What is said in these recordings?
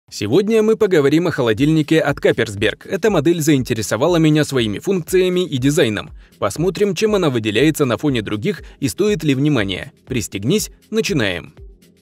Сегодня мы поговорим о холодильнике от Каперсберг. Эта модель заинтересовала меня своими функциями и дизайном. Посмотрим, чем она выделяется на фоне других и стоит ли внимания. Пристегнись, начинаем.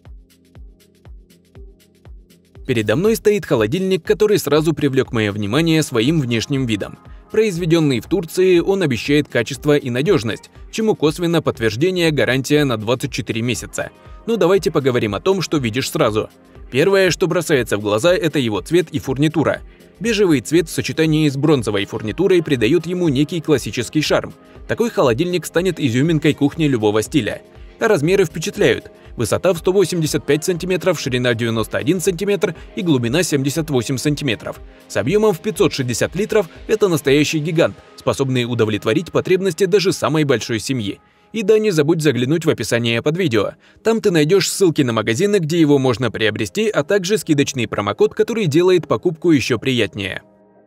Передо мной стоит холодильник, который сразу привлек мое внимание своим внешним видом. Произведенный в Турции, он обещает качество и надежность, чему косвенно подтверждение гарантия на 24 месяца. Но давайте поговорим о том, что видишь сразу. Первое, что бросается в глаза, это его цвет и фурнитура. Бежевый цвет в сочетании с бронзовой фурнитурой придает ему некий классический шарм. Такой холодильник станет изюминкой кухни любого стиля. А размеры впечатляют. Высота в 185 см, ширина 91 см и глубина 78 см. С объемом в 560 литров это настоящий гигант, способный удовлетворить потребности даже самой большой семьи. И да, не забудь заглянуть в описание под видео. Там ты найдешь ссылки на магазины, где его можно приобрести, а также скидочный промокод, который делает покупку еще приятнее.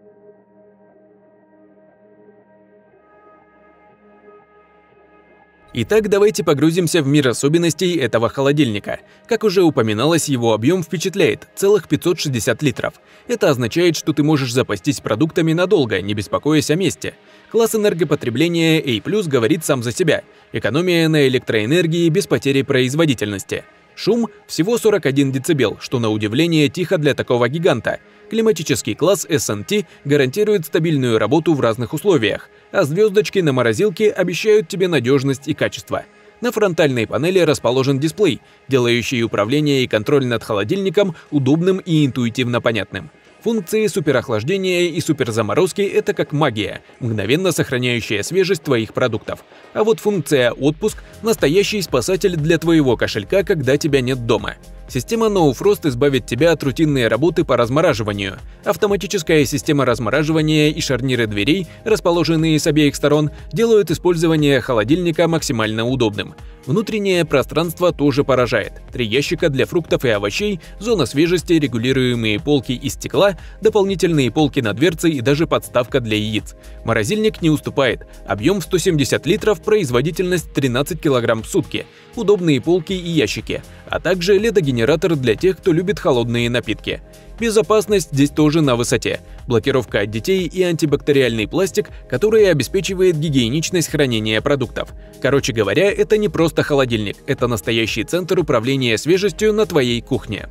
Итак, давайте погрузимся в мир особенностей этого холодильника. Как уже упоминалось, его объем впечатляет – целых 560 литров. Это означает, что ты можешь запастись продуктами надолго, не беспокоясь о месте. Класс энергопотребления A+, говорит сам за себя. Экономия на электроэнергии без потери производительности. Шум – всего 41 дБ, что на удивление тихо для такого гиганта. Климатический класс S&T гарантирует стабильную работу в разных условиях, а звездочки на морозилке обещают тебе надежность и качество. На фронтальной панели расположен дисплей, делающий управление и контроль над холодильником удобным и интуитивно понятным. Функции суперохлаждения и суперзаморозки – это как магия, мгновенно сохраняющая свежесть твоих продуктов. А вот функция «Отпуск» – настоящий спасатель для твоего кошелька, когда тебя нет дома. Система No Frost избавит тебя от рутинной работы по размораживанию. Автоматическая система размораживания и шарниры дверей, расположенные с обеих сторон, делают использование холодильника максимально удобным. Внутреннее пространство тоже поражает. 3 ящика для фруктов и овощей, зона свежести, регулируемые полки из стекла, дополнительные полки на дверце и даже подставка для яиц. Морозильник не уступает. Объем в 170 литров, производительность 13 кг в сутки. Удобные полки и ящики, а также ледогенератор для тех, кто любит холодные напитки. Безопасность здесь тоже на высоте. Блокировка от детей и антибактериальный пластик, который обеспечивает гигиеничность хранения продуктов. Короче говоря, это не просто холодильник, это настоящий центр управления свежестью на твоей кухне.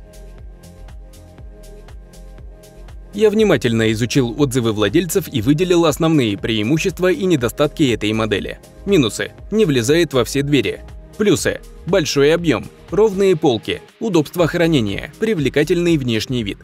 Я внимательно изучил отзывы владельцев и выделил основные преимущества и недостатки этой модели. Минусы – не влезает во все двери. Плюсы – большой объем, ровные полки, удобство хранения, привлекательный внешний вид.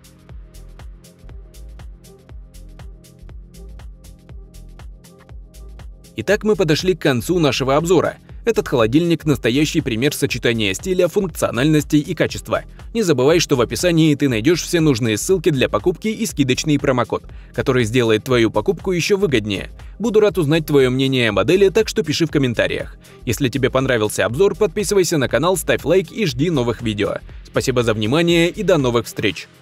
Итак, мы подошли к концу нашего обзора. Этот холодильник – настоящий пример сочетания стиля, функциональности и качества. Не забывай, что в описании ты найдешь все нужные ссылки для покупки и скидочный промокод, который сделает твою покупку еще выгоднее. Буду рад узнать твое мнение о модели, так что пиши в комментариях. Если тебе понравился обзор, подписывайся на канал, ставь лайк и жди новых видео. Спасибо за внимание и до новых встреч!